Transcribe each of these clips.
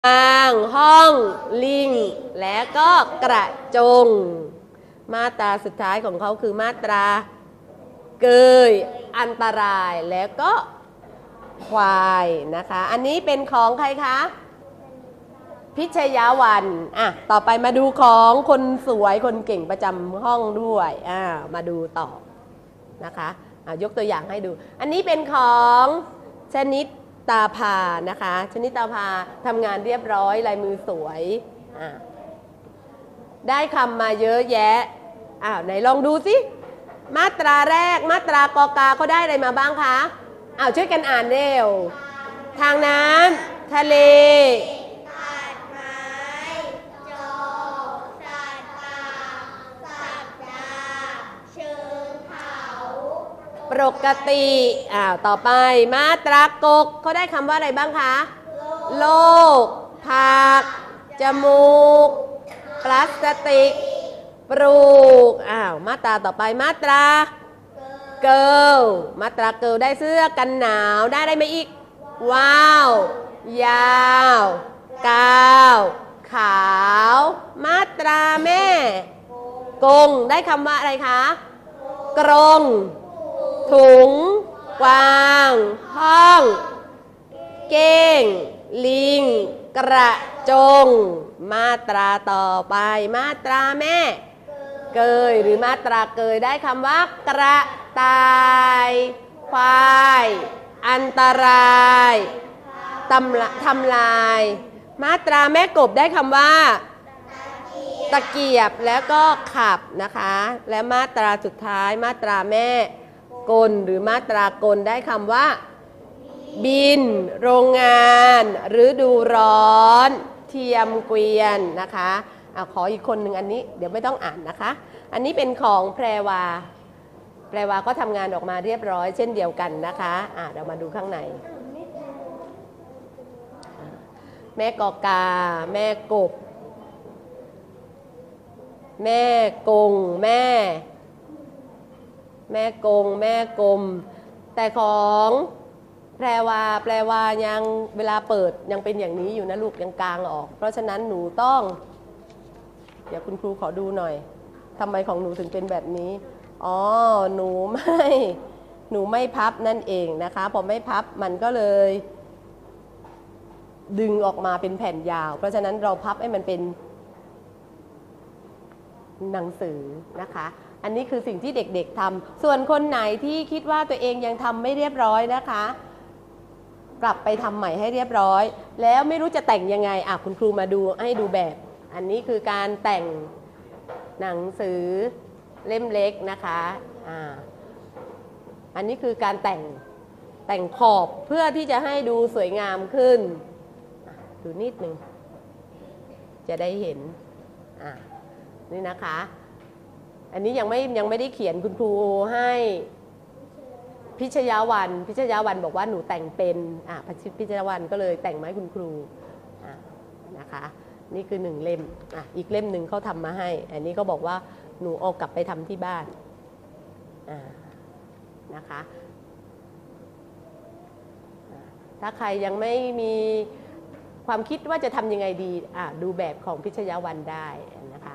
างห้องลิงและก็กระจงมาตราสุดท้ายของเขาคือมาตราเกยอันตรายแล้วก็ควายนะคะอันนี้เป็นของใครคะพิชยาวันต่อไปมาดูของคนสวยคนเก่งประจำห้องด้วยมาดูต่อนะคะยกตัวอย่างให้ดูอันนี้เป็นของชนิดตาพานะคะชนิดตาพาทำงานเรียบร้อยลายมือสวยได้คำมาเยอะแยะไหนลองดูสิมาตราแรกมาตรากกาเขาได้อะไรมาบ้างคะช่วยกันอ่านเร็วทางน้ำทะเลตัดไม้จอสัตว์ป่าสัตว์ดาเชิงเขาปกติต่อไปมาตรากกเขาได้คำว่าอะไรบ้างคะโลกผักจมูกพลาสติกปลูกมาตราต่อไปมาตราเกิลมาตราเกิลได้เสื้อกันหนาวได้อะไรมาอีกว้าวยาวกาวขาวมาตราแม่กงได้คำว่าอะไรคะกรงถุงกวางห้องเก้งลิงกระจงมาตราต่อไปมาตราแม่เกยหรือมาตราเกยได้คำว่ากระต่ายควายอันตรายทำลายมาตราแม่กบได้คำว่าตะเกียบแล้วก็ขับนะคะและมาตราสุดท้ายมาตราแม่กลหรือมาตรากลได้คำว่าบินโรงงานฤดูร้อนเทียมเกวียนนะคะขออีกคนหนึ่งอันนี้เดี๋ยวไม่ต้องอ่านนะคะอันนี้เป็นของแพรวาก็ทำงานออกมาเรียบร้อยเช่นเดียวกันนะคะเดี๋ยวมาดูข้างในแม่กอกาแม่กบแม่กงแม่กงแม่กลมแต่ของแพรวายังเวลาเปิดยังเป็นอย่างนี้อยู่นะลูกยังกลางออกเพราะฉะนั้นหนูต้องเดี๋ยวคุณครูขอดูหน่อยทำไมของหนูถึงเป็นแบบนี้หนูไม่พับนั่นเองนะคะพอไม่พับมันก็เลยดึงออกมาเป็นแผ่นยาวเพราะฉะนั้นเราพับให้มันเป็นหนังสือนะคะอันนี้คือสิ่งที่เด็กๆทำส่วนคนไหนที่คิดว่าตัวเองยังทำไม่เรียบร้อยนะคะกลับไปทำใหม่ให้เรียบร้อยแล้วไม่รู้จะแต่งยังไงคุณครูมาดูให้ดูแบบอันนี้คือการแต่งหนังสือเล่มเล็กนะคะอันนี้คือการแต่งขอบเพื่อที่จะให้ดูสวยงามขึ้นดูนิดนึงจะได้เห็นนี่นะคะอันนี้ยังไม่ได้เขียนคุณครูให้พิชยาวันบอกว่าหนูแต่งเป็นพิชยาวันก็เลยแต่งมาให้คุณครูนะคะนี่คือ1เล่มอีกเล่มหนึ่งเขาทำมาให้อันนี้เขาบอกว่าหนูเอากลับไปทำที่บ้านนะคะถ้าใครยังไม่มีความคิดว่าจะทำยังไงดีดูแบบของพิชยาวันได้นะคะ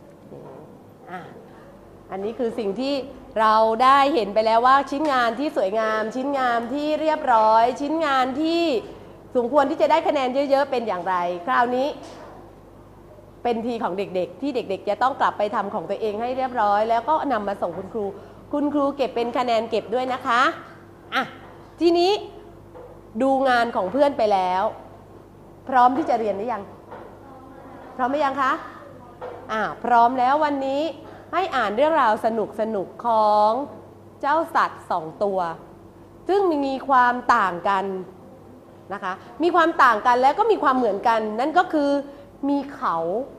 อันนี้คือสิ่งที่เราได้เห็นไปแล้วว่าชิ้นงานที่สวยงามชิ้นงานที่เรียบร้อยชิ้นงานที่สมควรที่จะได้คะแนนเยอะๆเป็นอย่างไรคราวนี้เป็นทีของเด็กๆที่เด็กๆจะต้องกลับไปทำของตัวเองให้เรียบร้อยแล้วก็นำมาส่งคุณครูเก็บเป็นคะแนนเก็บด้วยนะคะทีนี้ดูงานของเพื่อนไปแล้วพร้อมที่จะเรียนหรือยังพร้อมหรือยังคะพร้อมแล้ววันนี้ให้อ่านเรื่องราวสนุกของเจ้าสัตว์2ตัวซึ่งมีความต่างกันนะคะมีความต่างกันแล้วก็มีความเหมือนกันนั่นก็คือมีเขา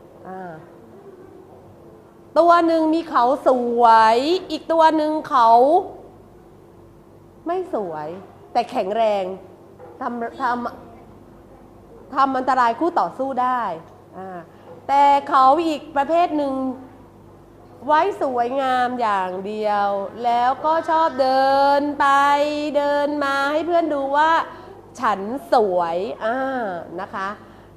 ตัวหนึ่งมีเขาสวยอีกตัวหนึ่งเขาไม่สวยแต่แข็งแรงทำอันตรายคู่ต่อสู้ได้แต่เขาอีกประเภทหนึ่งไว้สวยงามอย่างเดียวแล้วก็ชอบเดินไปเดินมาให้เพื่อนดูว่าฉันสวยนะคะ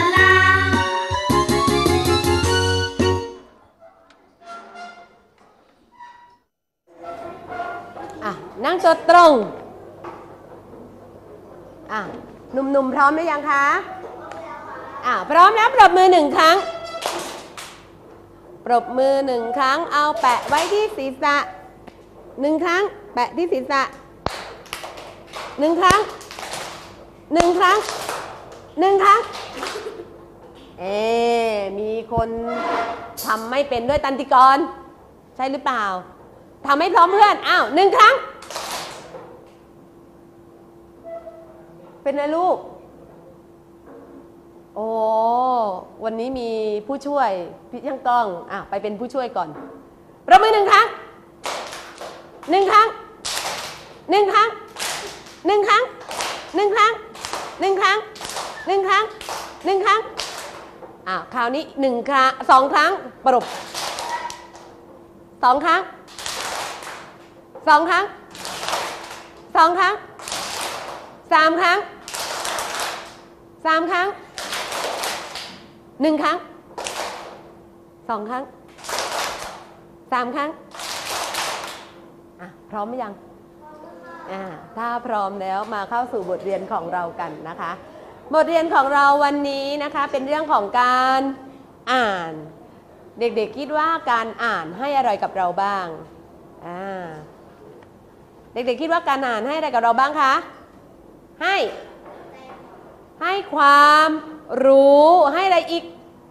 ลานั่งตัวตรงหนุ่มๆพร้อมหรือยังคะพร้อมแล้วปรบมือ1 ครั้งปรบมือ1 ครั้งเอาแปะไว้ที่ศีรษะ1 ครั้งแปะที่ศีรษะ1 ครั้ง1 ครั้ง1 ครั้งมีคนทำไม่เป็นด้วยตันติกรใช่หรือเปล่าทำให้พร้อมเพื่อน1 ครั้งเป็นไงลูกโอ้วันนี้มีผู้ช่วยพี่ช่างกล้องไปเป็นผู้ช่วยก่อนประมือ1 ครั้ง1 ครั้ง1 ครั้ง1 ครั้ง1 ครั้ง1 ครั้ง1 ครั้ง1 ครั้งคราวนี้1 ครั้ง2 ครั้งปรบ2 ครั้ง2 ครั้ง2 ครั้ง3 ครั้ง3 ครั้ง1 ครั้ง2 ครั้ง 3 ครั้งพร้อมไหมยังถ้าพร้อมแล้วมาเข้าสู่บทเรียนของเรากันนะคะบทเรียนของเราวันนี้นะคะเป็นเรื่องของการอ่านเด็กๆคิดว่าการอ่านให้อะไรกับเราบ้างเด็กๆคิดว่าการอ่านให้อะไรกับเราบ้างคะให้ความรู้ให้อะไรอีก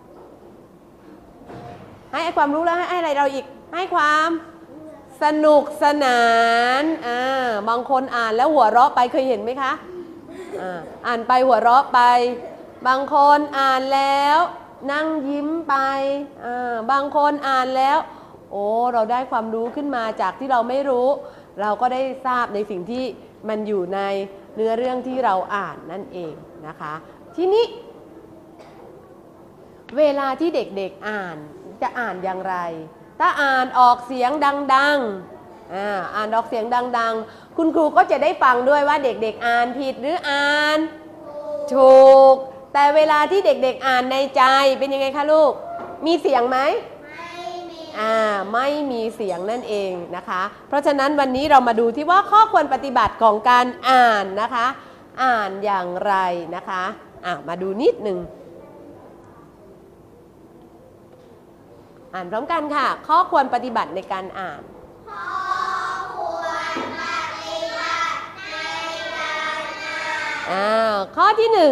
ให้ความรู้แล้วให้อะไรเราอีกให้ความสนุกสนานบางคนอ่านแล้วหัวเราะไปเคยเห็นไหมคะอ่านไปหัวเราะไปบางคนอ่านแล้วนั่งยิ้มไปบางคนอ่านแล้วเราได้ความรู้ขึ้นมาจากที่เราไม่รู้เราก็ได้ทราบในสิ่งที่มันอยู่ในเนื้อเรื่องที่เราอ่านนั่นเองนะคะทีนี้เวลาที่เด็กๆอ่านจะอ่านอย่างไรถ้าอ่านออกเสียงดังๆอ่านออกเสียงดังๆคุณครูก็จะได้ฟังด้วยว่าเด็กๆอ่านผิดหรืออ่านถูกแต่เวลาที่เด็กๆอ่านในใจเป็นยังไงคะลูกมีเสียงไหมไม่มีเสียงนั่นเองนะคะเพราะฉะนั้นวันนี้เรามาดูที่ว่าข้อควรปฏิบัติของการอ่านนะคะอ่านอย่างไรนะคะมาดูนิดหนึ่งอ่านพร้อมกันค่ะข้อควรปฏิบัติในการอ่านข้อควรปฏิบัติในการอ่านข้อที่1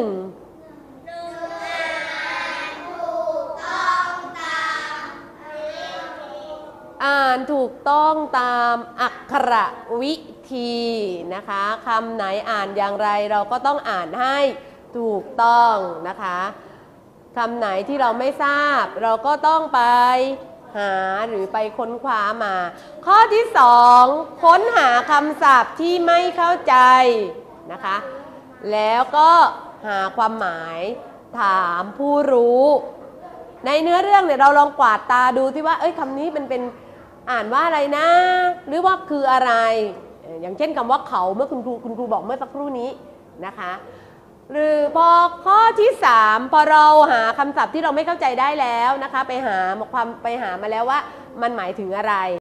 อ่านถูกต้องตามอักขระวิธีนะคะคำไหนอ่านอย่างไรเราก็ต้องอ่านให้ถูกต้องนะคะคำไหนที่เราไม่ทราบเราก็ต้องไปหาหรือไปค้นคว้ามาข้อที่2ค้นหาคำศัพท์ที่ไม่เข้าใจนะคะแล้วก็หาความหมายถามผู้รู้ในเนื้อเรื่องเนี่ยเราลองกวาดตาดูที่ว่าคำนี้มันเป็นอ่านว่าอะไรนะหรือว่าคืออะไรอย่างเช่นคำว่าเขาเมื่อคุณครูบอกเมื่อสักครู่นี้นะคะหรือพอข้อที่3พอเราหาคำศัพท์ที่เราไม่เข้าใจได้แล้วนะคะไปหามาแล้วว่ามันหมายถึงอะไร